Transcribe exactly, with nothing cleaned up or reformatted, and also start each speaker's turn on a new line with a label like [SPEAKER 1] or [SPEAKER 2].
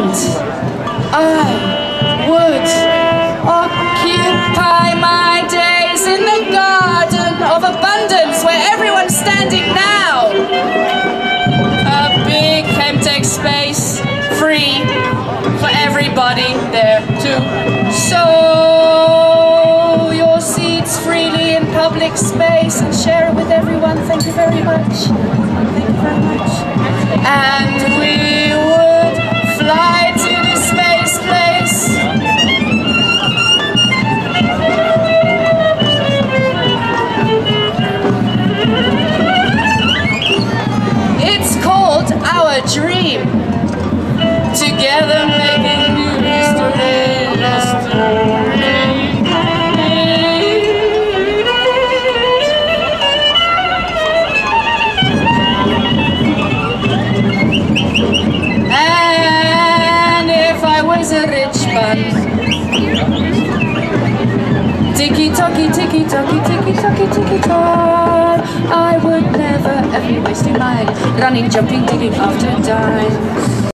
[SPEAKER 1] And I would occupy my days in the garden of abundance where everyone's standing now. A big Chemtech space, free for everybody there to sow your seeds freely in public space and share it with everyone. Thank you very much. Thank you very much. And we would fly to the space place. It's called Our Dream. Together making new history. And if I was a rich man, tiki-toki, tiki-toki, tiki-toki, tiki-toki, I would never ever be wasting mine running, jumping, digging after time.